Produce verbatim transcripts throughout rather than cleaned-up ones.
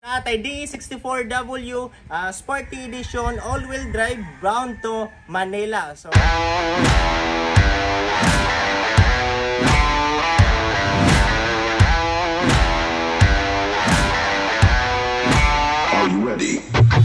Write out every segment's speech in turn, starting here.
Atay D sixty-four W uh, Sporty Edition all-wheel drive bound to Manila. So Are you ready?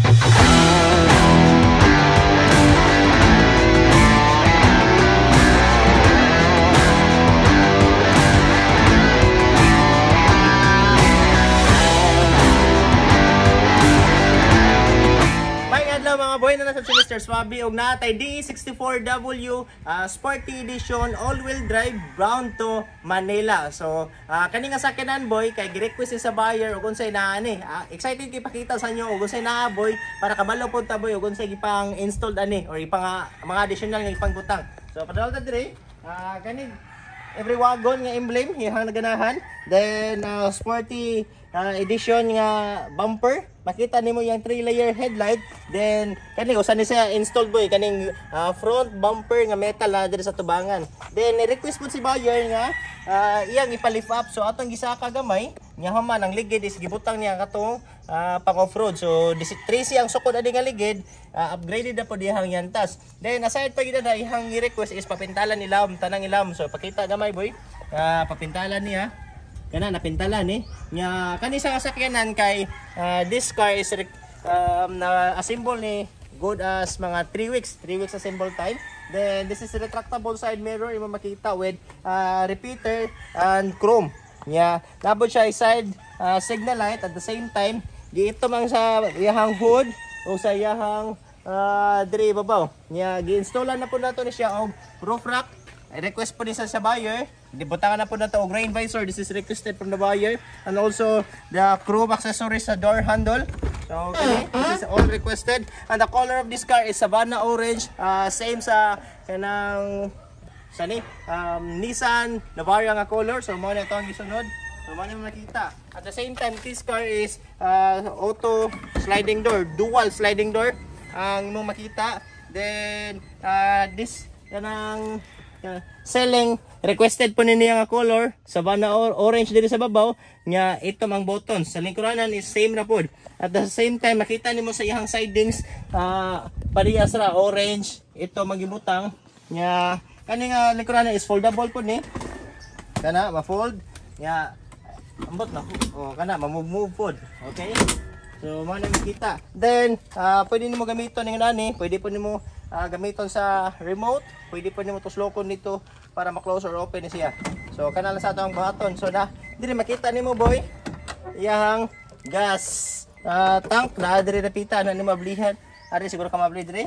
mga boy na nasa si Mister Swaby og natay D sixty-four W uh, Sporty Edition all-wheel drive bound to Manila. So uh, kani nga sakyanan boy kay gi-request sa buyer og unsay naa ni. Uh, excited kay pakita sa inyo og unsay naa boy para kabalo pod ta boy og unsay gipang installed ani or ipang uh, mga additional nga ipang butang. So padala ta dire uh, kani every wagon nga emblem ihang naganahan, then uh, Sporty uh, Edition nga bumper. Makita nimo yung three layer headlight, then kani usan ni siya installed boy kaning uh, front bumper nga metal na diri sa tubangan. Then request po si buyer nga uh, iyang ipalift up, so atong gisaka gamay nya human ang ligid is gibutang niya katong uh, pang off-road. So three C ang sukod adi nga ligid, uh, upgraded na po dihang yantas. Then aside pa gid na ihang request is papintalan ilam tanang ilam. So pakita gamay boy, uh, papintalan niya kana napintalan ni eh. Nya kani sa sakyanan kay uh, this car is um, na assemble ni good as mga three weeks three weeks assemble time. Then this is retractable side mirror, imo makita with uh, repeater and chrome. Nya nabot siya side uh, signal light at the same time giito mang sa iyahang hood o sa iyahang uh, diri babaw. Nya gi-installan na po nato ni siya og roof rack. Request po din sa, sa buyer. Dibutangan na po na ito og rain visor. This is requested from the buyer. And also the chrome accessories sa door handle. So okay, this is all requested. And the color of this car is Savannah Orange. Uh, same sa kanang sa ni um, Nissan Navara nga color. So mo na ito ang gisunod. So mo na makita. At the same time this car is uh, auto sliding door, dual sliding door ang imong makita. Then uh, this kanang Uh, selling requested po niya nga color Savannah or orange diri sa babaw nya ito mang buttons sa lingkuranan is same na pod. At the same time makita nimo sa iyang sidings uh, parehas ra orange ito magibutang nya kani nga lingkuranan is foldable pod ni kana ma-fold nya ambot na oh kana ma-move pod. Okay, so mo na makita. Then uh, pwede nimo gamiton ning nani, pwede po nimo uh, gamiton sa remote, pwede po nimo tuslokon nito para ma-close or open siya. So kana lang sa atong button. So na diri makita nimo boy iyang gas uh, tank na diri napita na nimo ablihan. Ari siguro ka mabli diri.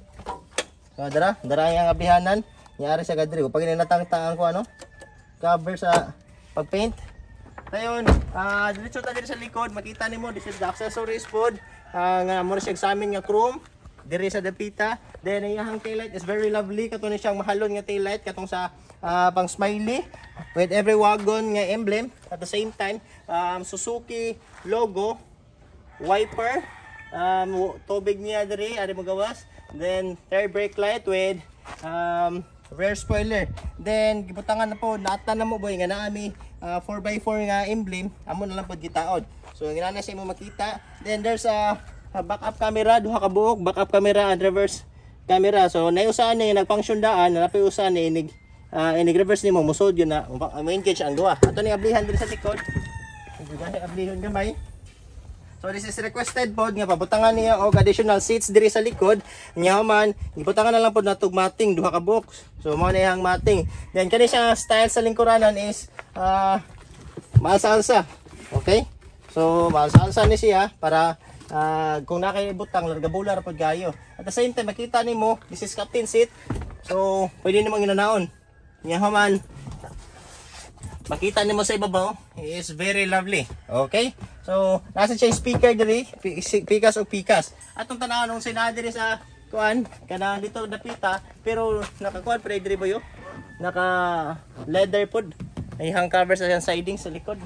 So dara, dara yang ablihanan. Nyari sa gadri ko pag ninatang-tang ko ano cover sa pag-paint. Dayon, ah uh, diretso ta diri sa likod, makita nimo this is the accessories pod. Uh, nga mo siya sa amin nga chrome diri sa dapita. Then iyang taillight is very lovely, kato ni siyang mahalon nga taillight katong sa uh, pang smiley with every wagon nga emblem. At the same time, um, Suzuki logo, wiper, um, tubig niya diri ari mo gawas. Then rear brake light with um, rear spoiler. Then gibutangan na po nata na mo boy nga naami uh, four by four nga emblem amo na lang pod gitaod. So ngina na siya mo makita. Then there's a, a backup camera, duha ka buok, backup camera and reverse camera. So naiusahan ni nagfunction daan, napay usahan ni inig uh, inig reverse nimo musod yun na main engage ang duha. Ato ni ablihan diri sa likod. Dili ablihon gamay. So this is requested pod nga pabutangan niya og additional seats diri sa likod. Nya man, gibutangan na lang pod natog mating duha ka box. So mao na iyang mating. Then kani siya style sa lingkuranan is uh, maalsa-alsa. Okay? So maalsa-alsa ni siya para uh, kung nakaibutang largabular pod gayo. At the same time makita nimo this is captain seat. So pwede nimo ginanaon. Nya man, makita nimo sa ibabaw is very lovely. Okay? So, nasa siya speaker diri, pikas o pikas. Atong tanaw nung sinada diri sa kuan, kanang dito napita, pero nakakuan pre diri boyo. Naka leather pod. Ay hang cover sa siding sa likod.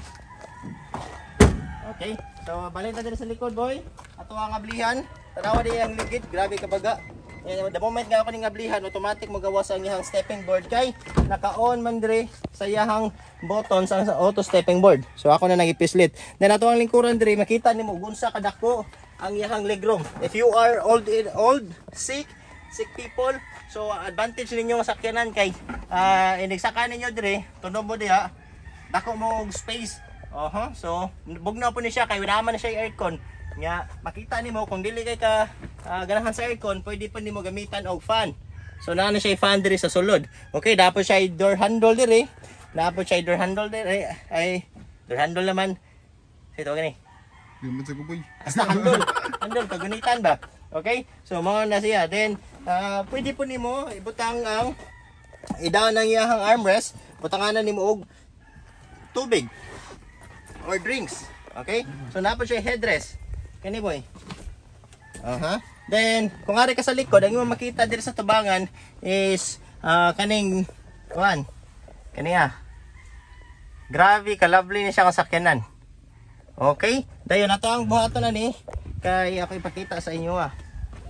Okay. So, balik ta diri sa likod boy. Ato ang ablihan. Tanawa di ang ligid, grabe ka baga. Eh, the moment nga ako ning ablihan, automatic magawas ang iyang stepping board kay naka-on man dire sa iyang buttons ang sa auto stepping board. So ako na nagipislit. Then ato ang lingkuran dire makita nimo gunsa kadako ang iyang legroom. If you are old old sick sick people, so advantage ninyo sa sakyanan kay uh, inigsaka ninyo dire tunog mo diha dako mo og space. Oho, so bugnaw po ni siya kay wala man na siya aircon. Nga makita nimo kung dili kay ka uh, ganahan sa aircon, pwede pa nimo gamitan og fan. So naa na siya fan diri sa sulod. Okay, dapat siya door handle diri. Dapat siya door handle diri. Ay door handle naman. Ito gani. Gamit sa kuboy. Basta handle. Handle kagunitan ba? Okay? So mao na siya. Then uh, pwede po nimo ibutang ang idaw ng iyang armrest, butanganan nimo og tubig or drinks. Okay? So napo siya headrest. Kani boy. Aha. Then kung ari ka sa likod, ang imong makita diri sa tubangan is uh, kaning kuan. Kaniya. Grabe ka lovely ni siya ang sakyanan. Okay? Dayon ato ang buhaton na ni kay ako ipakita sa inyo ah.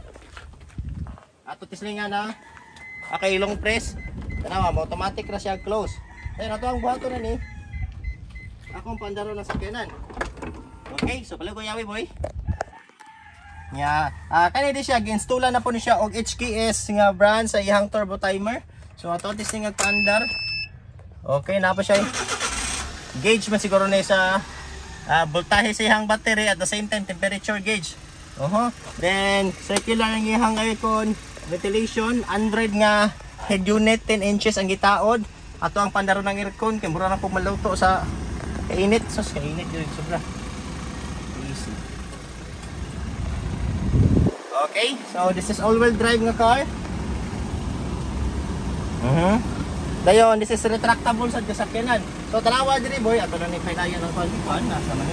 Ato tislingan na. Okay, long press. Tanawa mo automatic ra siya close. Dayon ato ang buhaton na ni. Akong pandaro ng sakyanan. Okay, so pala ko yawi boy. Nya, ah kani di siya ginstulan na po ni siya og H K S nga brand sa iyang turbo timer. So ato tis nga pandar. Okay, na pa siya. Gauge man siguro na sa uh, voltahe sa iyang battery at the same time temperature gauge. Oho. Then circular ang iyang aircon, ventilation, Android nga head unit ten inches ang gitaod. Ato ang pandaro ng aircon kay mura na pug maluto sa kainit. Sus kainit gyud sobra. Easy. Okay, so this is all-wheel drive nga car. Mhm. Dayon, this is retractable sa sakyanan. So tanawa diri boy, ato na ni pinayan ng kuan nasa man.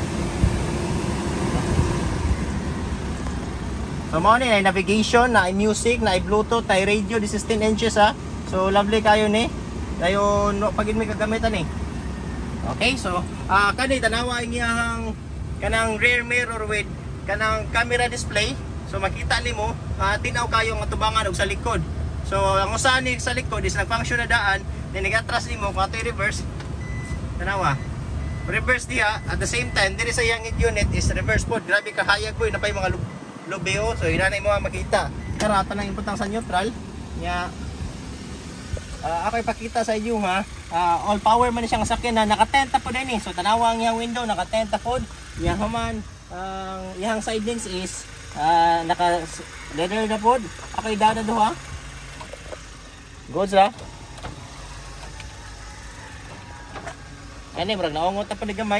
So mo ni navigation, na music, na Bluetooth, na radio, this is ten inches ha. So lovely kayo ni. Dayon no pagid may kagamitan ni. Okay, so ah uh, kani tanawa ang iyang kanang rear mirror with kanang camera display. So makita nimo uh, tinaw kayo nga tubangan og sa likod. So ang usa ni sa likod is nag-function na daan, then nag-atras nimo kung ato reverse. Tanawa. Reverse diha at the same time diri sa iyang unit is reverse pod. Grabe ka hayag boy napay mga lubeo. So ina na mo makita. Karata nang imputang sa neutral nya uh, ako ipakita sa inyo ha. Uh, all power man siya nga sakyan na nakatenta pod ini. So tanawa ang iyang window nakatenta pod. Nya human ang uh, iyang side links is Ah, uh, naka leather na pod. Ako idada do ha. Goods ha. Ani murag naungot ta pa gamay.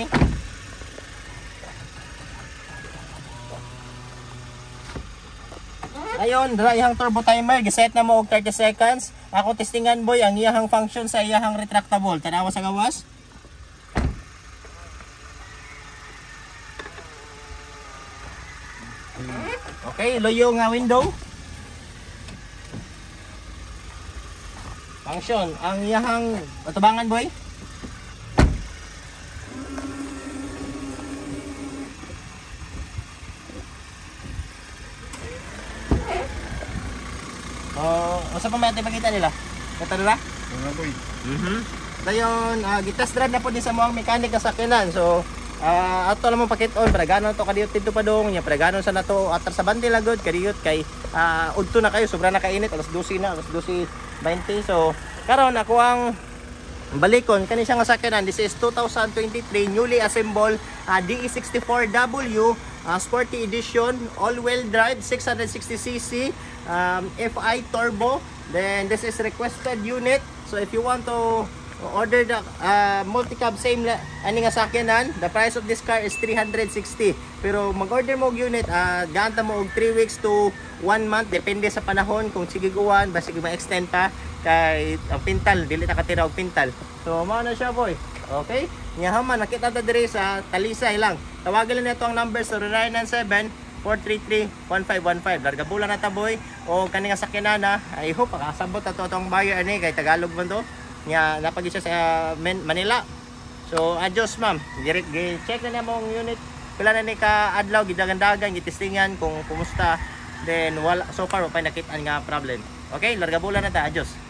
Ayon, dra iyang turbo timer giset na mo og thirty seconds. Ako testingan boy ang iyang function sa iyang retractable. Tanawa sa gawas. Okay, loyo nga window. Function, ang iyang tubangan boy. Oh, usa pa may pakita nila. Kata nila? Mga boy. Mhm. Dayon, uh, gitest drive na po din sa mga mechanic sa sakyanan. So, Uh, ato naman pakit-on para ganon to kadiyot dito pa dong nya para ganon sa nato atar sa bandi lagod kadiyot kay uh, udto na kayo sobra na kainit alas twelve na alas twelve twenty. So karon ako ang balikon kani siya nga sakyanan. This is two thousand twenty-three newly assembled uh, D E sixty-four W uh, Sporty Edition all-wheel drive six hundred sixty c c um, F I turbo. Then this is requested unit. So if you want to order the uh, multi-cab same ani nga sakyanan, the price of this car is three hundred sixty. Pero mag-order mo og unit, uh, ganta mo og three weeks to one month depende sa panahon kung sige guwan ba sige ma-extend pa kay ang pintal dili ta katira og pintal. So mao na siya boy. Okay? Nya man nakita ta diri sa Talisay lang. Tawagan lang nato ang number sa zero nine nine seven four three three one five one five. Larga bulan na ta boy o kani nga sakyanan na. I hope makasabot ato atong buyer ani kay Tagalog man to. Nya napagi siya sa Manila. So adios ma'am. Direct check na mo ang unit. Pila na ni ka adlaw gidagan-dagan gitestingan kung kumusta Then wala so far pa nakita nga problem. Okay, larga bola na ta. Adios.